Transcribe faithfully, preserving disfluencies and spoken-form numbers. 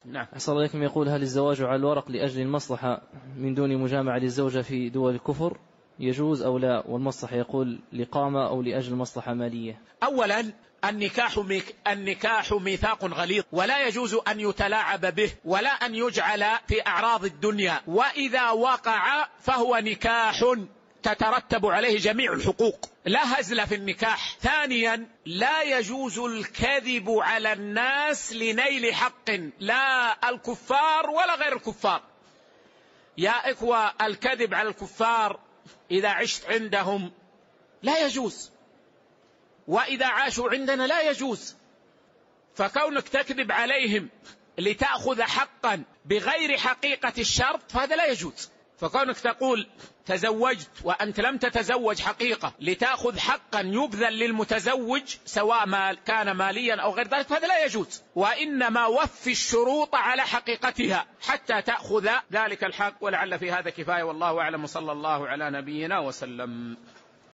نعم. أحسن الله إليكم. يقول: هل الزواج على الورق لأجل المصلحة من دون مجامعة للزوجة في دول الكفر يجوز أو لا؟ والمصلحة يقول لقامة أو لأجل مصلحة مالية. أولا النكاح ميك النكاح ميثاق غليظ، ولا يجوز أن يتلاعب به ولا أن يجعل في أعراض الدنيا، وإذا وقع فهو نكاح تترتب عليه جميع الحقوق، لا هزل في النكاح. ثانيا لا يجوز الكذب على الناس لنيل حق، لا الكفار ولا غير الكفار. يا إخوة الكذب على الكفار إذا عشت عندهم لا يجوز، وإذا عاشوا عندنا لا يجوز. فكونك تكذب عليهم لتأخذ حقا بغير حقيقة الشرط فهذا لا يجوز. فكونك تقول تزوجت وأنت لم تتزوج حقيقة لتأخذ حقا يبذل للمتزوج سواء ما كان ماليا أو غير ذلك فهذا لا يجوز، وإنما وفي الشروط على حقيقتها حتى تأخذ ذلك الحق. ولعل في هذا كفاية، والله أعلم، صلى الله على نبينا وسلم.